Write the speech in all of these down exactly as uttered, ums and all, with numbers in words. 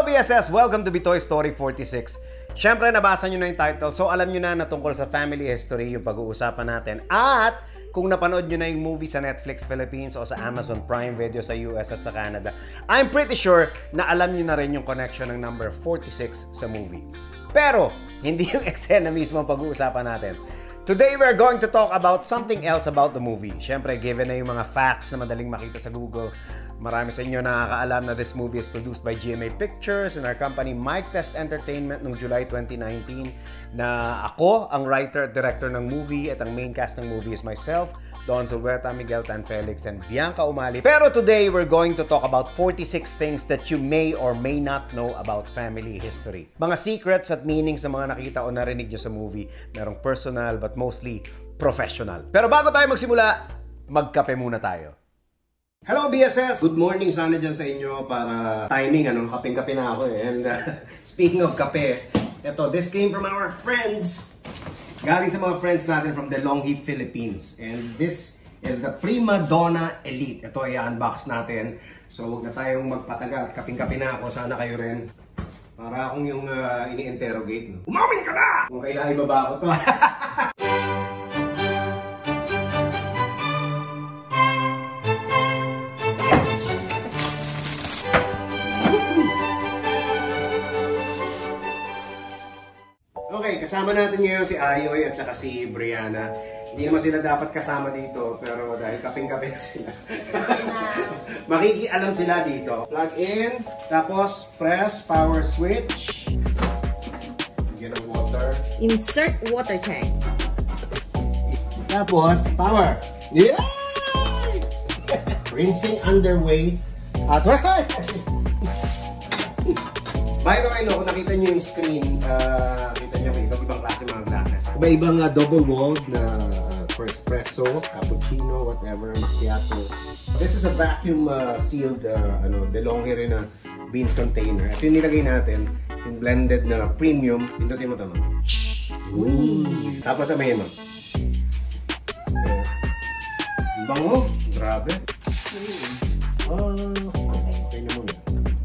B S S! Welcome to BitoyStory forty-six. Siyempre, nabasa nyo na yung title, so alam nyo na na tungkol sa family history yung pag-uusapan natin. At kung napanood nyo na yung movie sa Netflix Philippines o sa Amazon Prime Video sa U S at sa Canada, I'm pretty sure na alam nyo na rin yung connection ng number forty-six sa movie. Pero, hindi yung eksena mismo ang pag-uusapan natin. Today, we're going to talk about something else about the movie. Siyempre, given na yung mga facts na madaling makita sa Google, marami sa inyo nakakaalam na this movie is produced by G M A Pictures and our company Mic Test Entertainment noong July twenty nineteen, na ako ang writer at director ng movie at ang main cast ng movie is myself, Don Zulweta, Miguel Tan Felix, and Bianca Umali. Pero today, we're going to talk about forty-six things that you may or may not know about family history. Mga secrets at meanings sa mga nakita o narinig nyo sa movie. Merong personal but mostly professional. Pero bago tayo magsimula, magkape muna tayo. Hello B S S! Good morning sana dyan sa inyo para timing, ano, kaping-kape na ako eh. And uh, speaking of kape, eto, this came from our friends. Galing sa mga friends natin from the Longhi, Philippines. And this is the Prima Donna Elite. Ito, i-unbox natin. So, huwag na tayong magpatagal. Kaping-kape na ako. Sana kayo rin. Para akong yung uh, ini-interrogate. No? Umamin ka na! Kung kailangan ibaba ko to. Okay, kasama natin ngayon si Ayoy at saka si Brianna. Hindi naman sila dapat kasama dito, pero dahil kaping-kape na sila. Makikialam sila dito. Plug in, tapos press power switch. Lagyan ng water. Insert water tank. Tapos, power. Yay! Rinsing underway. At by the way, no, kung nakita nyo yung screen, uh, kita nyo may ibang klase mga glasses. Iba-ibang uh, double-walled na uh, for espresso, cappuccino, whatever, macchiato. This is a vacuum-sealed, uh, uh, ano, DeLonghi rin na beans container. At yung nilagay natin, yung blended na premium, pindutin mo ito, ma'am. Tapos sabihin, ma'am. Okay. Bango, grabe. Oh, okay na muna.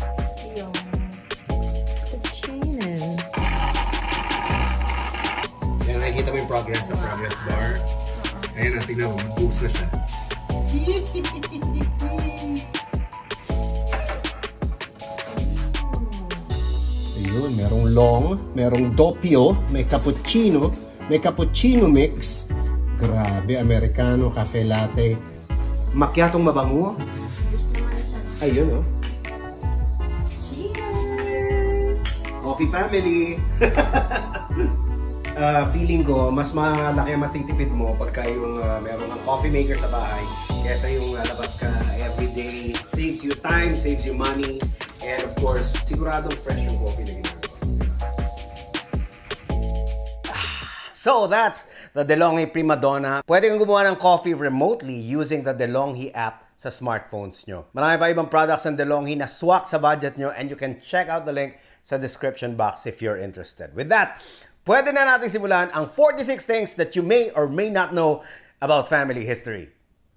Nakikita mo yung progress sa progress bar. Ayan na, tignan mo, mag-boost na siya. Ayun, merong long, merong doppio, may cappuccino, may cappuccino mix. Grabe, Americano, cafe latte. Macchiatong mabango. Ayun, oh. Cheers! Coffee family! Uh, feeling ko, mas malaki ang matitipid mo pagka yung uh, meron ng coffee maker sa bahay kesa yung lalabas ka everyday. Saves you time, saves you money, and of course, siguradong fresh yung coffee na ginagawa. So that's the DeLonghi Prima Donna. Pwede kang gumawa ng coffee remotely using the DeLonghi app sa smartphones nyo. Marami pa ibang products ng DeLonghi na swak sa budget nyo, and you can check out the link sa description box if you're interested. With that, pwede na natin simulan ang forty-six things that you may or may not know about family history.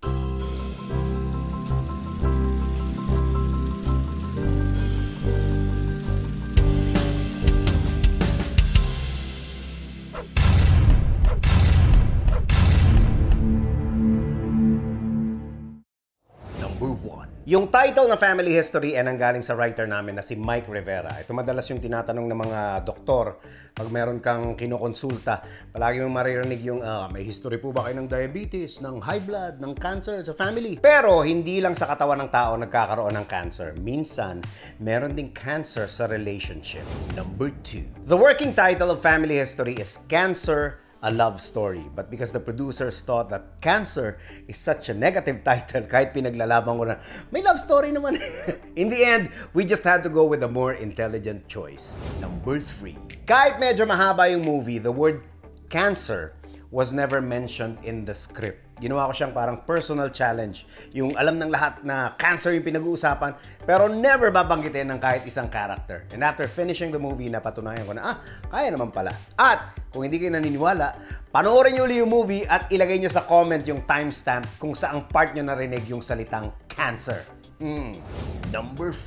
Number one. Yung title ng family history ay nanggaling sa writer namin na si Mike Rivera. Ito madalas yung tinatanong ng mga doktor pag meron kang kinukonsulta. Palagi mong maririnig yung uh, may history po ba kayo ng diabetes, ng high blood, ng cancer sa family? Pero hindi lang sa katawan ng tao nagkakaroon ng cancer. Minsan, meron ding cancer sa relationship. Number two. The working title of family history is Cancer, a Love Story. But because the producers thought that cancer is such a negative title, kahit pinaglalaban ko na, may love story naman. In the end, we just had to go with a more intelligent choice. Number three. Kahit medyo mahaba yung movie, the word cancer was never mentioned in the script. Ginawa ko siyang parang personal challenge. Yung alam ng lahat na cancer yung pinag-uusapan, pero never babanggitin ng kahit isang character. And after finishing the movie, napatunayan ko na, ah, kaya naman pala. At kung hindi kayo naniniwala, panoorin nyo uli yung movie at ilagay nyo sa comment yung timestamp kung saang part nyo narinig yung salitang cancer. Hmm. Number four.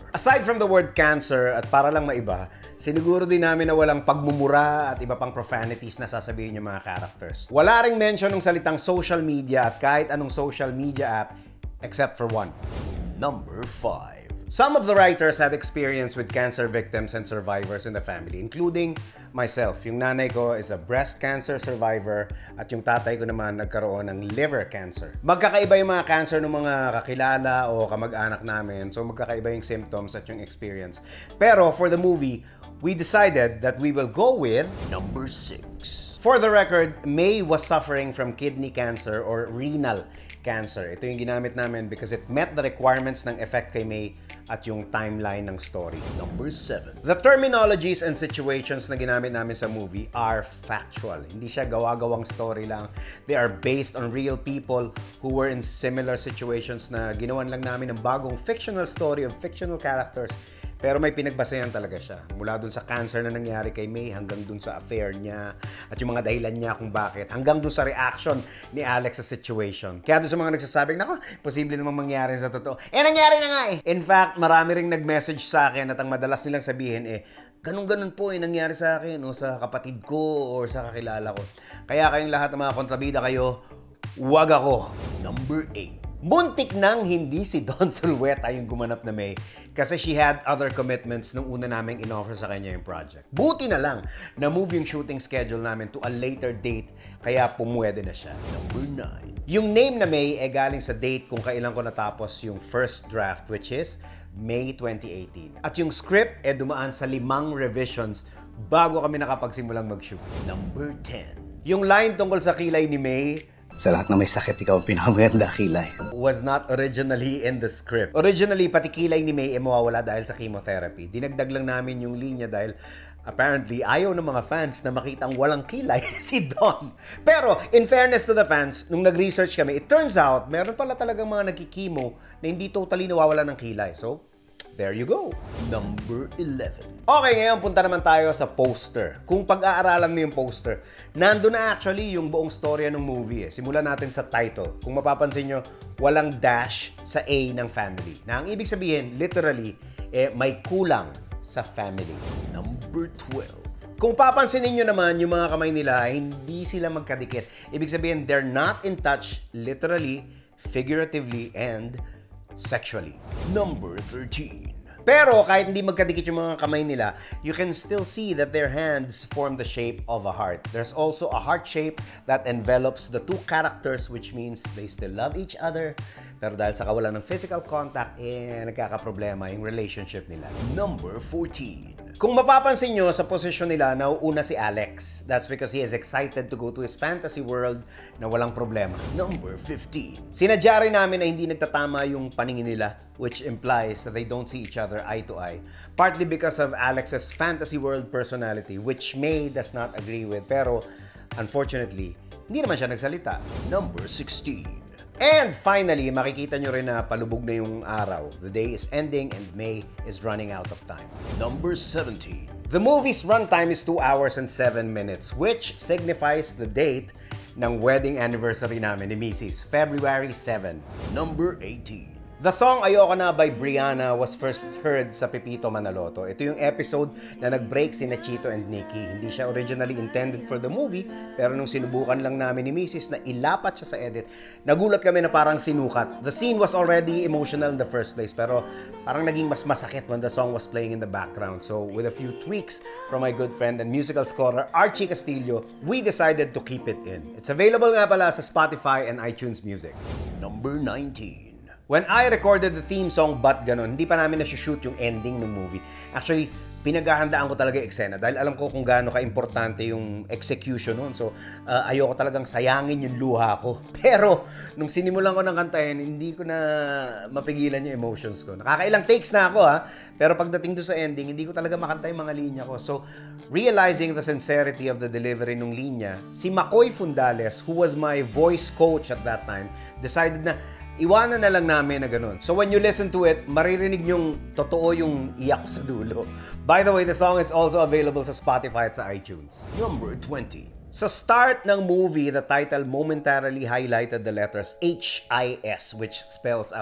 Aside from the word cancer, at para lang maiba, siniguro din namin na walang pagmumura at iba pang profanities na sasabihin yung mga characters. Wala ring mention ng salitang social media at kahit anong social media app except for one. Number five. Some of the writers had experience with cancer victims and survivors in the family, including myself. Yung nanay ko is a breast cancer survivor at yung tatay ko naman nagkaroon ng liver cancer. Magkakaiba yung mga cancer ng mga kakilala o kamag-anak namin, so magkakaiba yung symptoms at yung experience. Pero for the movie, we decided that we will go with number six. For the record, May was suffering from kidney cancer or renal cancer. Ito yung ginamit namin because it met the requirements ng effect kay May at yung timeline ng story. Number seven. The terminologies and situations na ginamit namin sa movie are factual. Hindi siya gawa-gawang story lang. They are based on real people who were in similar situations na ginawan lang namin ng bagong fictional story of fictional characters. Pero may pinagbasehan talaga siya. Mula dun sa cancer na nangyari kay May hanggang dun sa affair niya at yung mga dahilan niya kung bakit. Hanggang dun sa reaction ni Alex sa situation. Kaya dun sa mga nagsasabing, nako, posible namang mangyari sa totoo. Eh, nangyari na nga eh! In fact, marami ring nag-message sa akin at ang madalas nilang sabihin eh, ganun-ganun po eh, nangyari sa akin o sa kapatid ko o sa kakilala ko. Kaya kayong lahat ng mga kontrabida kayo, wag ako. Number eight. Muntik nang hindi si Don Zulueta yung gumanap na May kasi she had other commitments nung una naming in-offer sa kanya yung project. Buti na lang na move yung shooting schedule namin to a later date kaya pumwede na siya. Number nine. Yung name na May ay galing sa date kung kailan ko natapos yung first draft which is May twenty eighteen. At yung script ay dumaan sa limang revisions bago kami nakapagsimulang mag-shoot. Number ten. Yung line tungkol sa kilay ni May, sa lahat na may sakit, ikaw ang pinakamaganda kilay, was not originally in the script. Originally, pati kilay ni May ay mawawala dahil sa chemotherapy. Dinagdag lang namin yung linya dahil apparently ayaw ng mga fans na makitang walang kilay si Don. Pero in fairness to the fans, nung nag-research kami, it turns out meron pala talagang mga nagkikimo na hindi totally nawawala ng kilay. So, there you go. Number eleven. Okay, ngayon punta naman tayo sa poster. Kung pag-aaralan mo yung poster, nando na actually yung buong storya ng movie. Eh. Simulan natin sa title. Kung mapapansin nyo, walang dash sa A ng family. Na ang ibig sabihin, literally, eh, may kulang sa family. Number twelve. Kung papansinin nyo naman, yung mga kamay nila, hindi sila magkadikit. Ibig sabihin, they're not in touch literally, figuratively, and sexually. Number thirteen. Pero kahit hindi magkadikit yung mga kamay nila, you can still see that their hands form the shape of a heart. There's also a heart shape that envelops the two characters, which means they still love each other. Pero dahil sa kawalan ng physical contact, eh, nagkakaproblema yung relationship nila. Number fourteen. Kung mapapansin nyo, sa posisyon nila, nauuna si Alex. That's because he is excited to go to his fantasy world na walang problema. Number fifteen. Sinadya rin namin na hindi nagtatama yung paningin nila, which implies that they don't see each other eye to eye. Partly because of Alex's fantasy world personality, which May does not agree with. Pero, unfortunately, hindi naman siya nagsalita. Number sixteen. And finally, makikita nyo rin na palubog na yung araw. The day is ending and May is running out of time. Number seventeen. The movie's runtime is two hours and seven minutes, which signifies the date ng wedding anniversary namin ni Missus February seventh. Number eighteen. The song Ayoko Na by Brianna was first heard sa Pipito Manaloto. Ito yung episode na nag-break si Chito and Nikki. Hindi siya originally intended for the movie, pero nung sinubukan lang namin ni Missus na ilapat siya sa edit, nagulat kami na parang sinukat. The scene was already emotional in the first place, pero parang naging mas masakit when the song was playing in the background. So with a few tweaks from my good friend and musical scholar Archie Castillo, we decided to keep it in. It's available nga pala sa Spotify and iTunes Music. Number nineteen. When I recorded the theme song But Ganon, hindi pa namin na-shoot yung ending ng movie. Actually, pinaghahandaan ko talaga yung eksena dahil alam ko kung gaano ka-importante yung execution nun. So, uh, ayoko talagang sayangin yung luha ko. Pero, nung sinimulan ko ng kantahin, hindi ko na mapigilan yung emotions ko. Nakakailang takes na ako ha, pero pagdating doon sa ending, hindi ko talaga makanta yung mga linya ko. So, realizing the sincerity of the delivery ng linya, si Makoy Fundales, who was my voice coach at that time, decided na iwanan na lang namin na ganun. So when you listen to it, maririnig nyong totoo yung iyak sa dulo. By the way, the song is also available sa Spotify at sa iTunes. Number twenty. Sa start ng movie, the title momentarily highlighted the letters H I S, which spells out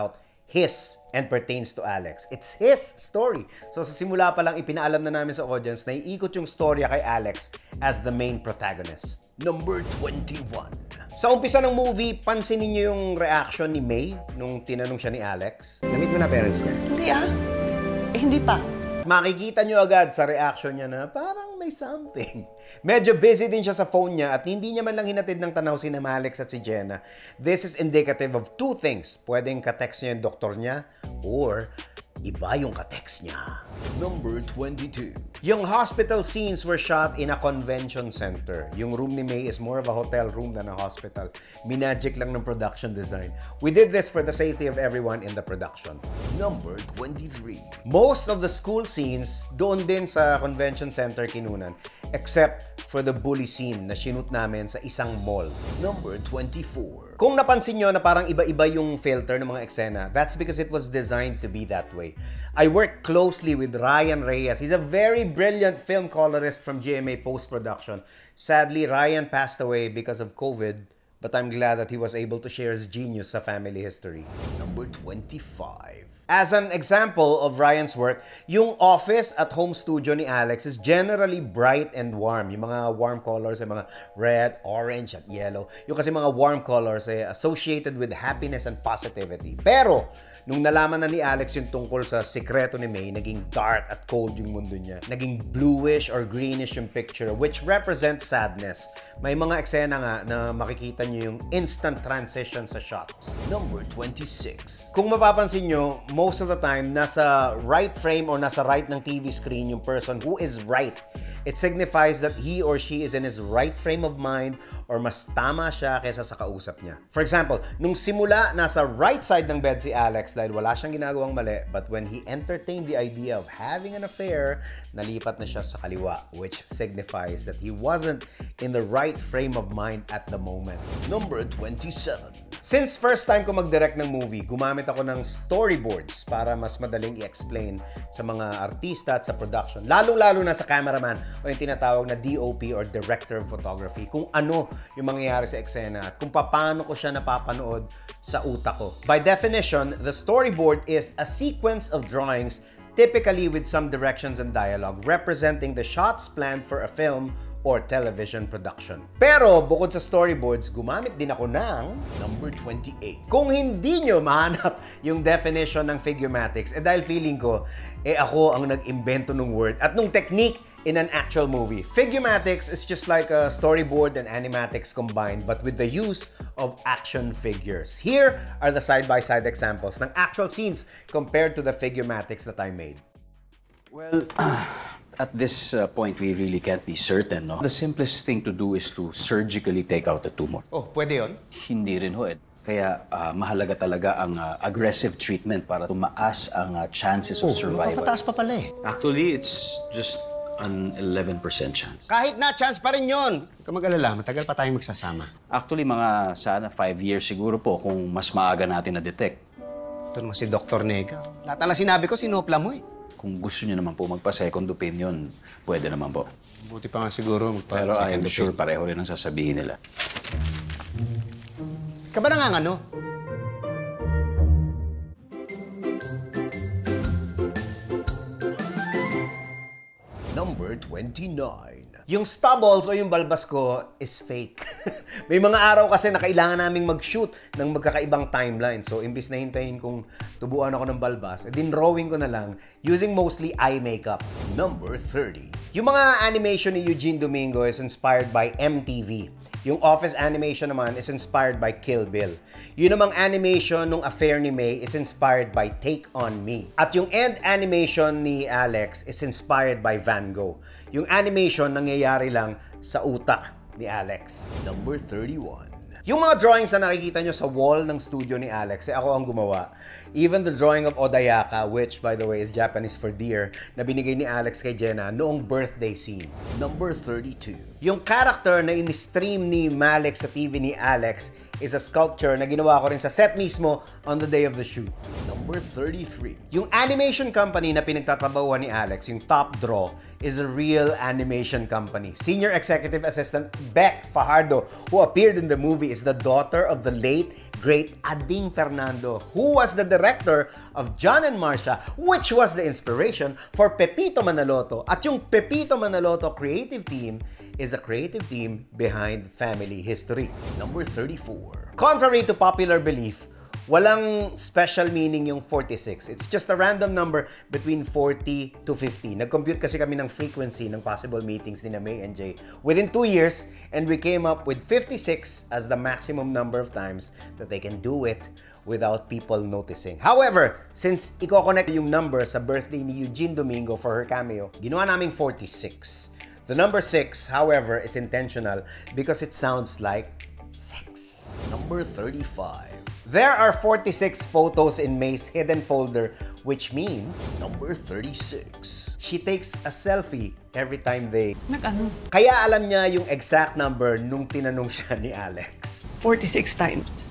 his and pertains to Alex. It's his story. So sa simula pa lang, ipinaalam na namin sa audience na iikot yung storya kay Alex as the main protagonist. Number twenty-one. Sa umpisa ng movie, pansinin niyo yung reaction ni May nung tinanong siya ni Alex. Na-meet mo na parents niya? Hindi ah. Eh, hindi pa. Makikita nyo agad sa reaction niya na parang may something. Medyo busy din siya sa phone niya at hindi niya man lang hinatid ng tanaw si Alex at si Jenna. This is indicative of two things. Pwedeng ka-text niya yung doktor niya or iba yung ka-text niya. Number twenty-two. Yung hospital scenes were shot in a convention center. Yung room ni May is more of a hotel room than a hospital. Minagic lang ng production design. We did this for the safety of everyone in the production. Number twenty-three. Most of the school scenes doon din sa convention center kinunan, except for the bully scene na shoot namin sa isang mall. Number twenty-four. Kung napansin nyo na parang iba-iba yung filter ng mga eksena, that's because it was designed to be that way. I worked closely with Ryan Reyes. He's a very brilliant film colorist from G M A Post-Production. Sadly, Ryan passed away because of COVID, but I'm glad that he was able to share his genius sa family history. Number twenty-five. As an example of Ryan's work, yung office at home studio ni Alex is generally bright and warm. Yung mga warm colors ay mga red, orange, at yellow. Yung kasi mga warm colors ay associated with happiness and positivity. Pero, nung nalaman na ni Alex yung tungkol sa sikreto ni May, naging dark at cold yung mundo niya. Naging bluish or greenish yung picture, which represents sadness. May mga eksena nga na makikita niyo yung instant transition sa shots. Number twenty-six. Kung mapapansin nyo, most of the time, nasa right frame or nasa right ng T V screen yung person who is right. It signifies that he or she is in his right frame of mind or mas tama siya kaysa sa kausap niya. For example, nung simula, nasa right side ng bed si Alex dahil wala siyang ginagawang mali, but when he entertained the idea of having an affair, nalipat na siya sa kaliwa, which signifies that he wasn't in the right frame of mind at the moment. Number twenty-seven. Since first time ko mag-direct ng movie, gumamit ako ng storyboards para mas madaling i-explain sa mga artista at sa production. Lalong-lalo na sa cameraman o yung tinatawag na D O P or Director of Photography, kung ano yung mangyayari sa eksena at kung paano ko siya napapanood sa utak ko. By definition, the storyboard is a sequence of drawings, typically with some directions and dialogue, representing the shots planned for a film or television production. Pero bukod sa storyboards, gumamit din ako ng number twenty-eight. Kung hindi nyo mahanap yung definition ng figurematics, eh dahil feeling ko, eh ako ang nag-imbento ng word at nung technique in an actual movie. Figurematics is just like a storyboard and animatics combined, but with the use of action figures. Here are the side-by-side examples ng actual scenes compared to the figurematics that I made. Well, at this uh, point, we really can't be certain, no? The simplest thing to do is to surgically take out the tumor. Oh, pwede yun? Hindi rin ho, eh. Kaya uh, mahalaga talaga ang uh, aggressive treatment para tumaas ang uh, chances of survival. Mapataas pa pala eh. Actually, it's just an eleven percent chance. Kahit na, chance pa rin yun. Huwag ka mag-alala, matagal pa tayong magsasama. Actually, mga sana five years siguro po kung mas maaga natin na-detect. Ito naman si Doctor Nega. Lahat na sinabi ko, sinopla mo eh. Kung gusto niyo naman po magpa-second opinion, pwede naman po. Buti pa nga siguro magpa- Pero I am second sure opinion. pareho rin ang sasabihin nila. Ka ba nang ano? Number twenty-nine. Yung stubbles o yung balbas ko is fake. May mga araw kasi na kailangan naming mag-shoot ng magkakaibang timeline. So, imbis na hintayin kung tubuan ako ng balbas, din drawing ko na lang using mostly eye makeup. Number thirty. Yung mga animation ni Eugene Domingo is inspired by M T V. Yung office animation naman is inspired by Kill Bill. Yun namang animation nung affair ni May is inspired by Take On Me. At yung end animation ni Alex is inspired by Van Gogh. Yung animation nangyayari lang sa utak ni Alex. Number thirty-one. Yung mga drawings na nakikita nyo sa wall ng studio ni Alex, eh ako ang gumawa. Even the drawing of Odayaka, which by the way is Japanese for deer, na binigay ni Alex kay Jenna noong birthday scene. Number thirty-two. Yung character na in-stream ni Malik sa T V ni Alex is a sculpture na ginawa ko rin sa set mismo on the day of the shoot. Number Number thirty-three. Yung animation company na pinagtatrabahuan ni Alex, yung Top Draw, is a real animation company. Senior Executive Assistant Beck Fajardo, who appeared in the movie, is the daughter of the late, great Ading Fernando, who was the director of John and Marcia, which was the inspiration for Pepito Manaloto. At yung Pepito Manaloto creative team is a creative team behind Family History. Number thirty-four. Contrary to popular belief, walang special meaning yung forty-six. It's just a random number between forty to fifty. Nag-compute kasi kami ng frequency ng possible meetings ni na May and Jay within two years, and we came up with fifty-six as the maximum number of times that they can do it without people noticing. However, since i-connect yung number sa birthday ni Eugene Domingo for her cameo, ginawa naming forty-six. The number six, however, is intentional because it sounds like sex. Number thirty-five. There are forty-six photos in May's hidden folder, which means number thirty-six. She takes a selfie every time they... Nag-ano? Kaya alam niya yung exact number nung tinanong siya ni Alex. forty-six times.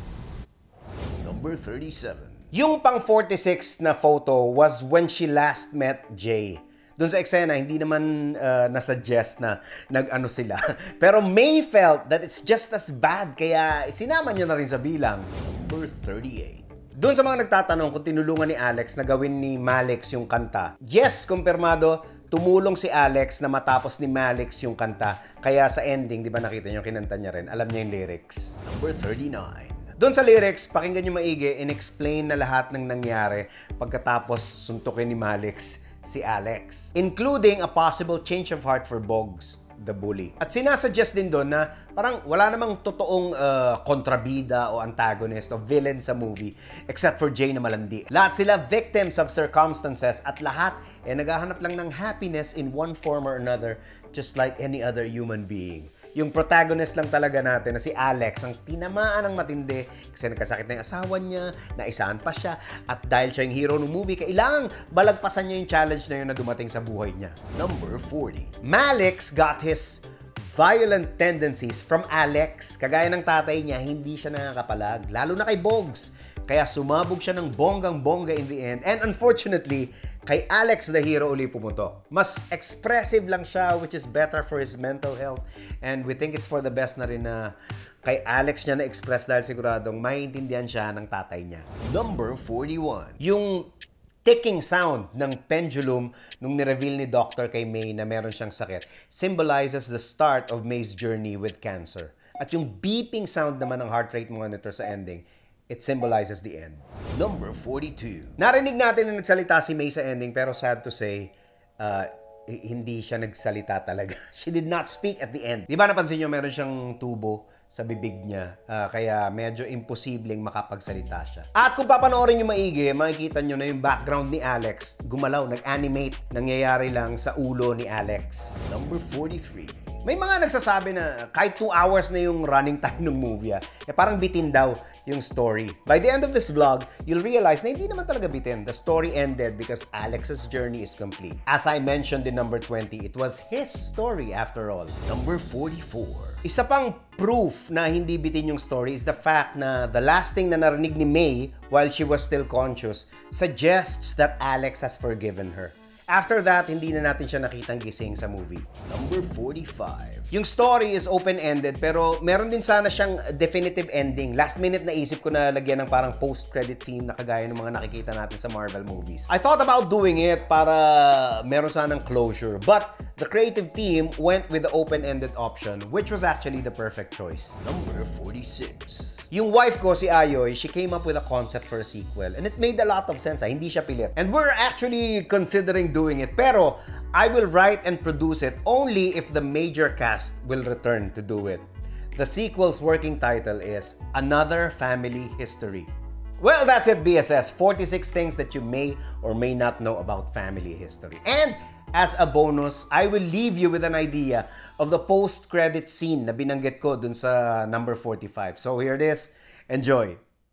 Number thirty-seven. Yung pang forty-six na photo was when she last met Jay. Doon sa eksena, hindi naman uh, nasuggest na nag-ano sila. Pero May felt that it's just as bad, kaya sinama niya na rin sa bilang. Number thirty-eight. Doon sa mga nagtatanong kung tinulungan ni Alex na gawin ni Malix yung kanta. Yes, kumpirmado, tumulong si Alex na matapos ni Malix yung kanta. Kaya sa ending, di ba nakita niyo, kinanta niya rin. Alam niya yung lyrics. Number thirty-nine. Doon sa lyrics, pakinggan niyo maigi, in-explain na lahat ng nangyari pagkatapos suntukin ni Malix si Alex, including a possible change of heart for Bogs, the bully. At sinasuggest din doon na parang wala namang totoong uh, kontrabida o antagonist o villain sa movie except for Jay na malandi. Lahat sila victims of circumstances at lahat eh naghahanap lang ng happiness in one form or another, just like any other human being. Yung protagonist lang talaga natin na si Alex ang tinamaan ng matindi kasi nagkasakit na yung asawa niya, naisahan pa siya, at dahil siya yung hero ng movie, kailangang balagpasan niya yung challenge na yun na dumating sa buhay niya. Number forty. Malix got his violent tendencies from Alex. Kagaya ng tatay niya, hindi siya nakakapalag, lalo na kay Bogs. Kaya sumabog siya ng bonggang-bongga in the end. And unfortunately, kay Alex the hero uli pumutok. Mas expressive lang siya, which is better for his mental health. And we think it's for the best na rin na kay Alex niya na-express dahil siguradong maiintindihan siya ng tatay niya. Number forty-one. Yung ticking sound ng pendulum nung nireveal ni Doctor kay May na meron siyang sakit symbolizes the start of May's journey with cancer. At yung beeping sound naman ng heart rate monitor sa ending, it symbolizes the end. Number forty-two. Narinig natin na nagsalita si May sa ending, pero sad to say, uh, hindi siya nagsalita talaga. She did not speak at the end. Di ba napansin nyo, meron siyang tubo sa bibig niya, uh, kaya medyo imposibleng makapagsalita siya. At kung papanoorin nyo maigi, makikita nyo na yung background ni Alex gumalaw, nag-animate, nangyayari lang sa ulo ni Alex. Number forty-three. May mga nagsasabi na kahit two hours na yung running time ng movie, ah, eh parang bitin daw yung story. By the end of this vlog, you'll realize na hindi naman talaga bitin. The story ended because Alex's journey is complete. As I mentioned in number twenty, it was his story after all. Number forty-four. Isa pang proof na hindi bitin yung story is the fact na the last thing na narinig ni May while she was still conscious suggests that Alex has forgiven her. After that, hindi na natin siya nakitang gising sa movie. Number forty-five. Yung story is open-ended pero meron din sana siyang definitive ending. Last minute naisip ko na lagyan ng parang post-credit scene na kagaya ng mga nakikita natin sa Marvel movies. I thought about doing it para meron sanang closure. But the creative team went with the open-ended option, which was actually the perfect choice. Number forty-six. Yung wife ko, si Ayoy, she came up with a concept for a sequel. And it made a lot of sense. Ha? Hindi siya pilit. And we're actually considering doing it. Pero I will write and produce it only if the major cast will return to do it. The sequel's working title is Another Family History. Well, that's it, B S S. forty-six things that you may or may not know about family history. And as a bonus, I will leave you with an idea of the post-credit scene na binanggit ko dun sa number forty-five. So here it is. Enjoy!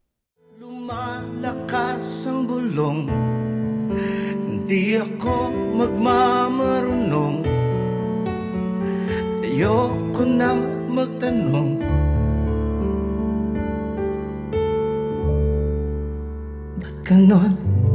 Lumalakas ang bulong, hindi ako magmamarunong, ayoko nang magtanong. Ba't ganon.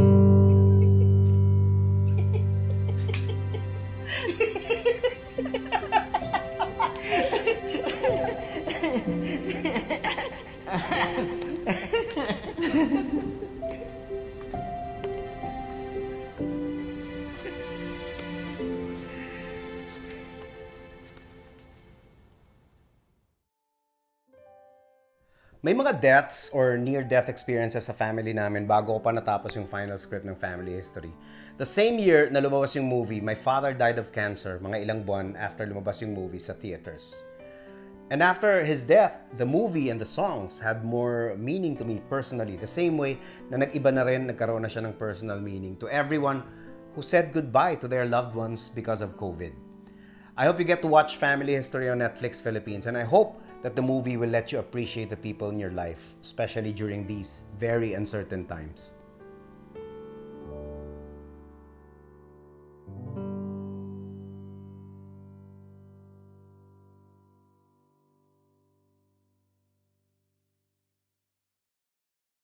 May mga deaths or near-death experiences sa family namin bago ko pa natapos yung final script ng Family History. The same year na lumabas yung movie, my father died of cancer mga ilang buwan after lumabas yung movie sa theaters. And after his death, the movie and the songs had more meaning to me personally. The same way na nag-iba na rin, nagkaroon na siya ng personal meaning to everyone who said goodbye to their loved ones because of COVID. I hope you get to watch Family History on Netflix Philippines, and I hope that the movie will let you appreciate the people in your life, especially during these very uncertain times.